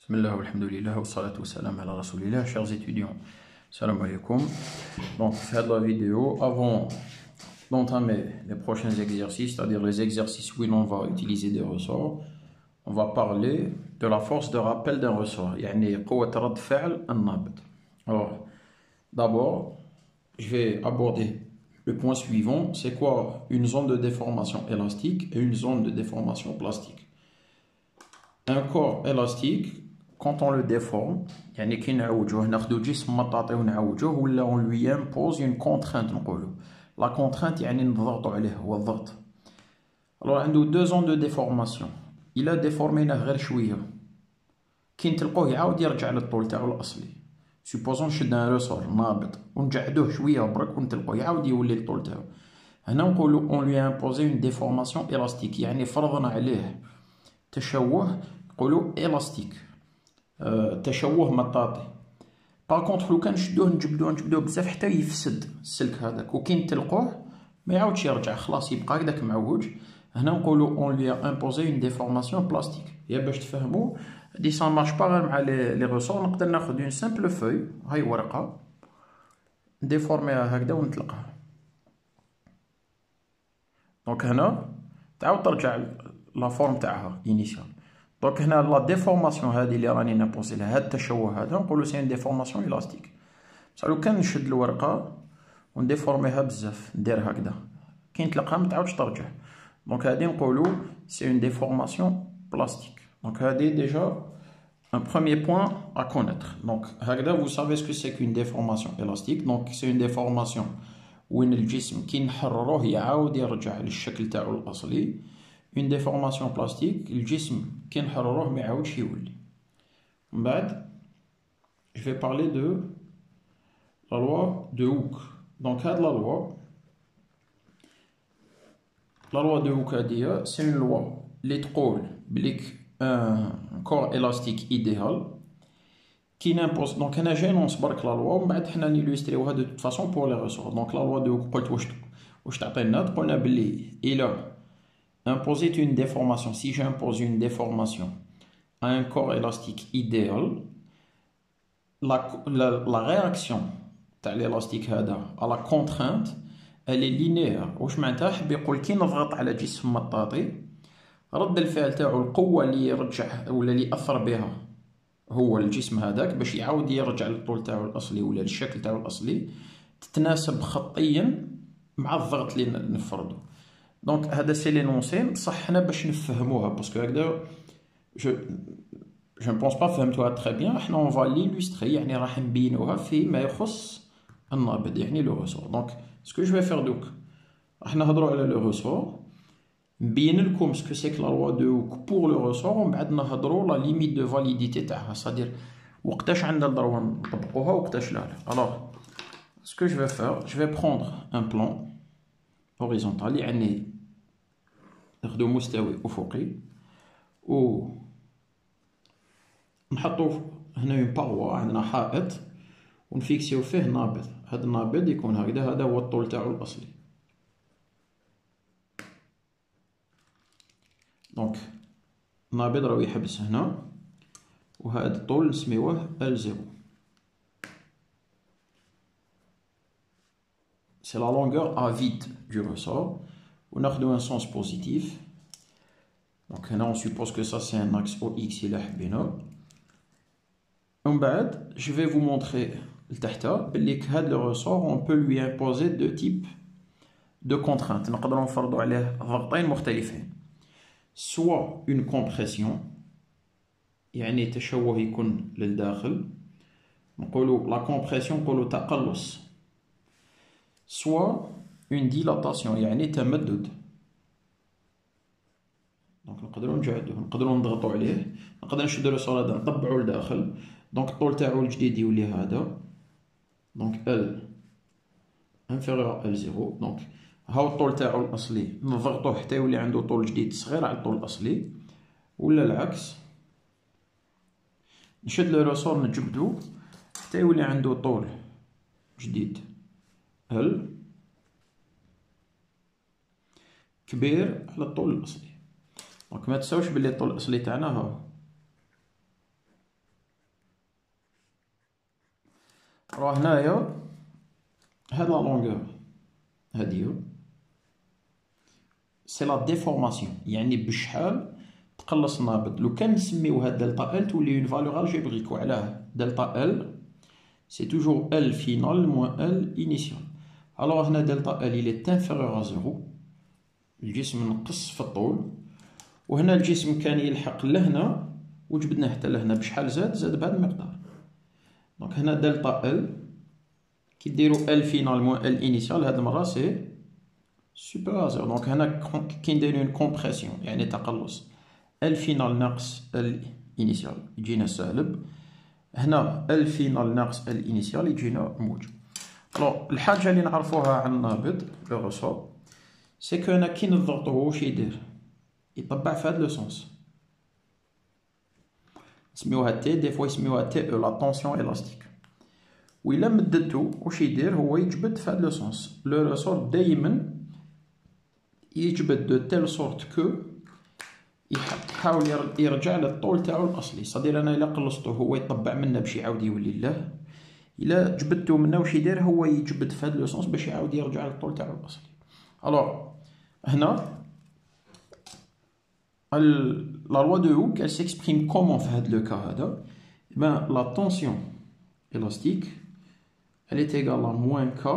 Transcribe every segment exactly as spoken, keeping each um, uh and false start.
Bismillah, alhamdulillah, wa salatu wa salam ala rasulillah, chers étudiants, salam alaikum. Donc, faire de la vidéo, avant d'entamer les prochains exercices, c'est-à-dire les exercices où on va utiliser des ressorts, on va parler de la force de rappel d'un ressort, yani قوة رد فعل النابض. Alors, d'abord, je vais aborder le point suivant, c'est quoi une zone de déformation élastique et une zone de déformation plastique. Un corps élastique, quand on le déforme, يعني كي نعوجوه ناخدو جسم مطاطي ونعوجوه ولا on lui impose une contrainte نقولو. La contrainte يعني نضغطو عليه هو الضغط. Alors عنده deux zones de déformation. إلا ديفورميناه غير شوية كي نتلقوه يعاود يرجع للطول تاعو الأصلي. Supposons نشد ان ريسور نابض ونجعدوه شوية برك ونتلقوه يعاود يولي للطول تاعو. هنا نقولو on lui a imposé une déformation élastique يعني فرضنا عليه تشوه نقولو élastique. أه تشوه مطاطي. باغ كونطخ لو كان نشدوه نجبدوه نجبدوه بزاف حتى يفسد السلك هذاك وكي نتلقوه ما يعاودش يرجع خلاص يبقى هكداك معوج. هنا نقولو اون لي امبوزي اون ديفورماسيون بلاستيك. يا باش تفهموا دي سا مارش با غير مع لي لي ريسور نقدر ناخذ اون سامبل فوي هاي ورقه نديفورميها هكذا ونطلقها. دونك هنا تعاود ترجع لا فورم تاعها انيشال. دونك هنا لا ديفورماسيون هذه اللي راني نابوزي لها هذا التشوه هذا نقولو سي ان ديفورماسيون الاستيك. بصح لو كان نشد الورقه ونديفورميها بزاف ندير هكذا كي نطلقها ما تعاودش ترجع. دونك هذه نقولو سي اون ديفورماسيون بلاستيك. دونك هذه ديجا un premier point à connaître. Donc هكذا vous savez ce que c'est qu'une déformation élastique. Donc c'est une déformation وين الجسم كي نحرروه يعاود يرجع للشكل تاعو الاصلي. Une déformation plastique, الجسم كي نحرروه ما يعاودش يولي. من بعد je vais parler de la loi de Hooke. Donc هاد la loi la loi de Hooke هادية c'est une loi اللي تقول بليك un corps élastique idéal qui n'impose. Donc هنا جاي نص برك la loi ومن بعد حنا نيلوستريوها de toute façon pour les ressorts. Donc la loi de Hooke قلت واش واش تعطينا قلنا بلي إلا imposer une déformation, si j'impose une déformation à un corps élastique idéal, la, la, la réaction de l'élastique à la contrainte, elle est linéaire. واش معناتها حب يقول كي نضغط على جسم مطاطي رد الفعل تاعو القوة اللي يرجع ولا اللي يأثر بها هو الجسم هذاك باش يعاود يرجع للطول تاعو الأصلي ولا للشكل تاعو الأصلي تتناسب خطيا مع الضغط اللي نفرضو. دونك هذا سي لينونسي بصح حنا باش نفهموها باسكو هكذا جو جو نبونس با فهمتوها تري بيان. حنا اون فا ليلوستري يعني راح نبينوها فيما يخص النابض يعني لو ريسور. دونك سكو جو في فير دوك راح نهضروا على لو ريسور نبين لكم سكو سي كو لا لوا دو هوك بور لو ريسور ومن بعد نهضروا لا ليميت دو فاليديتي تاعها صادير وقتاش عندنا الضروه نطبقوها وقتاش لا. الوغ سكو جو في فير جو في بروندر ان بلان horizontal يعني ناخدو مستوي افقي و نحطو هنا اون باغوا عندنا حائط ونفيكسيو فيه نابض. هذا النابض يكون هكذا هذا هو الطول تاعو الاصلي. دونك النابض راهو يحبس هنا وهذا الطول نسميوه ال زيرو. C'est la longueur à vide du ressort. On a un sens positif. Donc là, on suppose que ça, c'est un axe O X. En bas, je vais vous montrer le ressort. On peut lui imposer deux types de contraintes. Soit une compression. يعني تشوه يكون للداخل. نقولوا la compression نقولوا تقلص. soit une dilatation يعني تمدد. دونك نقدروا نجعدوه نقدروا نضغطوا عليه نقدر نشدو الرسول هذا نطبعو لداخل. دونك الطول تاعو الجديد يولي هذا. دونك ال انفيريور ال زيرو. دونك هاو الطول تاعو الاصلي نضغطوه حتى يولي عنده طول جديد صغير على الطول الاصلي ولا العكس. نشد الرسول نجبدو حتى يولي عنده طول جديد ال كبير على الطول الاصلي. دونك ما تنساوش بلي الطول الاصلي تاعنا ها راه هنايا هاد لا لونغور هادي سي لا ديفورماسيون، يعني بشحال تقلص النابض. لو كان نسميوها دلتا ال تولي اون فالور الجبريك. وعلاه دلتا ال سي توجور ال فينال موان ال انيسيال. الوغ هنا دلتا ال il est inférieur à زيرو، الجسم نقص في الطول، وهنا الجسم كان يلحق لهنا وجبدناه حتى لهنا، بشحال زاد زاد بهذا المقدار. دونك هنا دلتا ال كي ديرو ال فينال موان ال انيسيال هاد المره سي سوبر زيرو. دونك هنا كي نديرو اون كومبريسيون يعني تقلص، ال فينال ناقص ال انيسيال يجينا سالب، هنا ال فينال ناقص ال انيسيال يجينا موجب. الوغ الحاجه اللي نعرفوها عن النابض لو ريسور سي كو هنا كي نضغطو هو واش يدير؟ يطبع في هاد لو سونس، نسميوها تي، دي فوا يسميوها تي او لا طونسيون الاستيك. وإلا مددتو واش يدير؟ هو يجبد في هاد لو سونس. لو ريسور دايما يجبد دو تيل سورت كو يحاول يرجع للطول تاعو الاصلي. صدير انا الا قلصتو هو يطبع منا باش يعاود يولي له، الا جبدتو منا واش يدير؟ هو يجبد في هاد لو سونس باش يعاود يرجع للطول تاعو الاصلي. الوغ هنا لا لوا دو هوك elle s'exprime comment في هاد لو كا هذا؟ بان لا طونسيون élastique elle est égale à moins k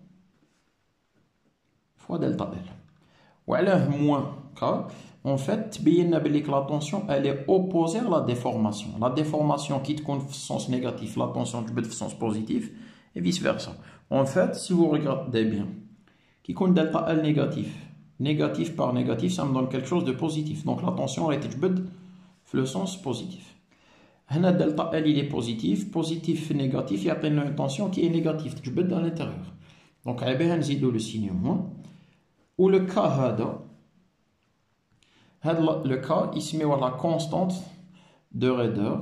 fois delta L. وعلاه moins k en fait تبينا بلي لا طونسيون elle est opposée à la déformation. La déformation qui تكون في sens négatif, la tension تجبد في sens positif et vice versa. En fait si vous regardez bien كي يكون delta L négatif, négatif par négatif ça me donne quelque chose de positif, donc la tension elle تجبد في le sens positif. هنا delta L il est positif, positif négatif يعطينا une tension qui est négative تجبد à l'intérieur. donc على بها نزيدو le signe moins. و le cas هذا هذا le cas يسميوه la constante de raideur.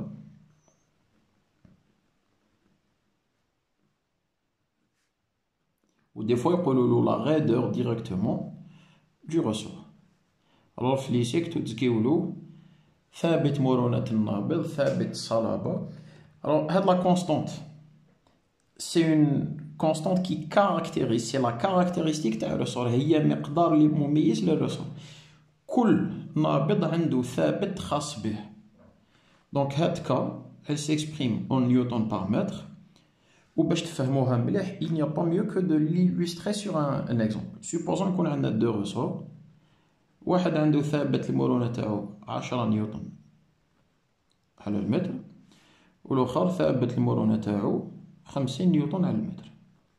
ou des fois يقولوا له la raideur directement du ressort. alors في ليسيك تزكيولو ثابت مرونة النابض، ثابت الصلابة. alors هاد la constante c'est une constante qui caractérise, c'est la caractéristique تاع الرسول، هي مقدار اللي مميز للرسول. كل نابض عنده ثابت خاص به. دونك هاد كا elle s'exprime en newton par mètre. وباش تفهموها مليح il n'y a pas mieux que de l'illustrer sur un, un exemple. supposons يكون عندنا دو رسور، واحد عنده ثابت المرونة تاعو عشرة نيوتن على المتر، والاخر ثابت المرونة تاعو خمسين نيوتن على المتر.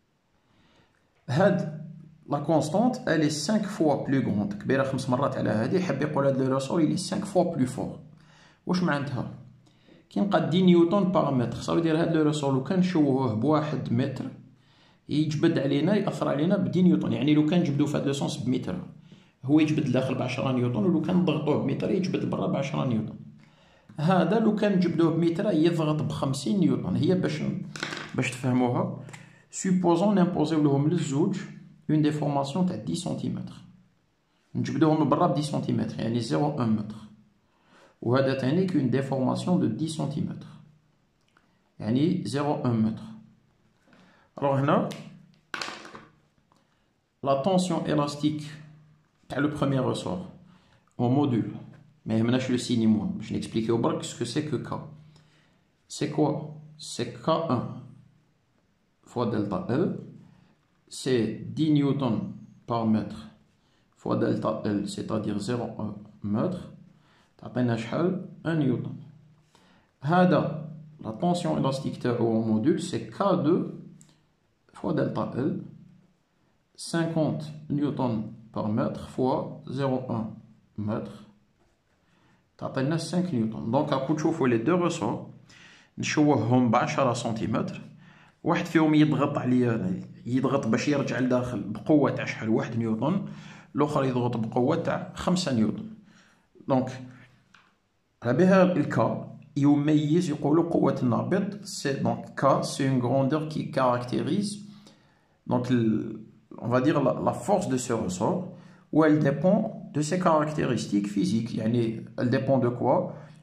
هاد لا كونستانت elle est cinq fois plus grande، كبيرة خمس مرات على هادي. حاب يقول هاد لو ريسور il est cinq fois plus fort. واش معناتها؟ كي نلقى عشرة نيوتن باغ متر صافي دير هاد لو ريسور لو كان نشوهوه بواحد متر يجبد علينا، يأثر علينا ب عشرة نيوتن. يعني لو كان نجبدو في هاد لو سونس بمتر هو يجبد داخل ب عشرة نيوتن، ولو كان نضغطوه بمتر يجبد برا ب عشرة نيوتن. هذا لو كان نجبدوه بمتر يضغط ب خمسين نيوتن. هي باش باش تفهموها supposons نامبوزيو لهم للزوج اون ديفورماسيون تاع عشرة سنتيمتر، نجبدوهم برا ب عشرة سنتيمتر يعني صفر فاصلة واحد متر، وهذا تاني كون ديفورماسيون دو عشرة سنتيمتر يعني صفر فاصلة واحد متر. alors هنا la tension élastique تاع لو premier ressort en module ما يهمناش لو سيني موان باش نكسبليكيو برك سكو سي كو كا. سي كوا؟ سي كا واحد fois delta L, c'est dix newtons par mètre fois delta L, c'est-à-dire zéro virgule un mètre. تعطينا شحال؟ un newton. هذا la tension élastique تاعو en module c'est K deux fois delta L, cinquante newtons par mètre fois zéro virgule un mètre. تعطينا cinq newtons. donc راكو تشوفوا les deux ressorts نشوههم ب عشرة سنتيمتر. واحد فيهم يضغط عليا يضغط باش يرجع لداخل بقوة تاع شحال؟ واحد نيوتن، الاخر يضغط بقوة تاع خمسة نيوتن. دونك على بها الكا يميز يقولوا قوة النابض سي دونك كا سي اون غروندور كي كاركتيريز دونك on va dire la, la force de ce ressort où elle dépend de ses caractéristiques physiques. يعني elle dépend de quoi؟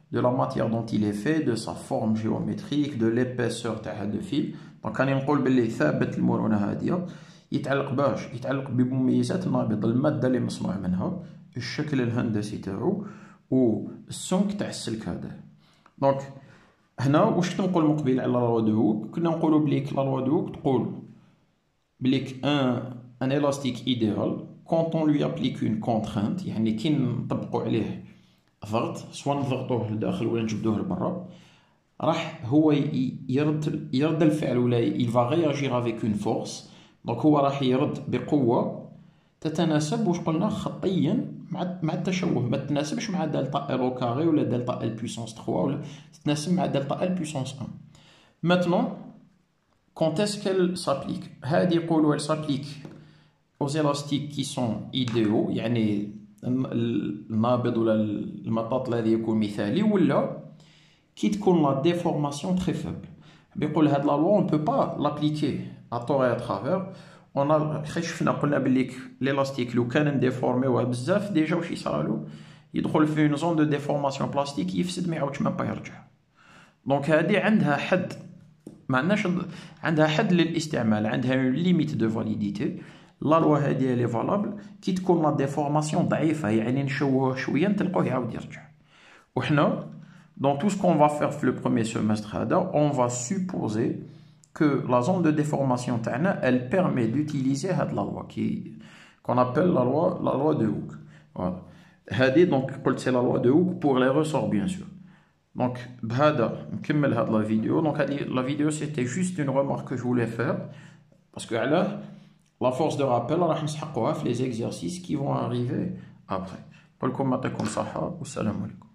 de la matière dont il est fait, de sa forme géométrique, de l'épaisseur تاع هذا الفيل. دونك راني نقول باللي ثابت المرونة هذه يتعلق باش يتعلق بمميزات النابض، المادة اللي مصنوع منها، الشكل الهندسي تاعو والسمك تاع السلك هذا. دونك هنا واش كنت نقول مقبل على لا لوا دو هوك، كنا نقولوا بليك لا لوا دو هوك تقول بليك ان ان élastique idéal quand on lui applique une contrainte، يعني كي نطبقوا عليه ضغط سواء نضغطوه لداخل ولا نجبدوه لبرا، راح هو يرد يرد الفعل ولا il va réagir avec une force. دونك هو راح يرد بقوة تتناسب واش قلنا خطيا مع مع التشوه، ما تتناسبش مع دلتا ال او كاري ولا دلتا ال بويسونس ثلاثة ولا تتناسب مع دلتا ال بويسونس واحد. Maintenant quand est-ce qu'elle s'applique؟ هذه يقولوا elle s'applique aux élastiques qui sont idéaux، يعني النابض ولا المطاط الذي يكون مثالي، ولا كي تكون لا ديفورماسيون تري فيبل. بيقول هاد لا لوا on peut pas l'appliquer à tort et à travers. on a خي شفنا قلنا بليك l'élastique لو كان نديفورميوه بزاف ديجا واش يصرالو يدخل في اون زون دو ديفورماسيون بلاستيك يفسد ما يعاودش ما با يرجع. دونك هذه عندها حد، ما عندناش عندها حد للاستعمال، عندها اون ليميت دو فاليديتي. لا لوا هذه لي فالابل كي تكون لا ديفورماسيون ضعيفه، يعني نشوه شويه نتلقوه يعاود يرجع. وحنا dans tout ce qu'on va faire في le premier semestre هذا on va supposer que la zone de déformation تاعنا elle permet d'utiliser هاد la loi qui qu'on appelle la loi la loi de Hooke. Voilà. هذه donc قلت c'est la loi de Hooke pour les ressorts bien sûr. Donc بهذا نكمل هاد la vidéo. Donc هذه la vidéo c'était juste une remarque que je voulais faire parce que علاه la force de rappel راح نسحقوها في les exercices qui vont arriver après. نقول لكم يعطيكم الصحة والسلام عليكم.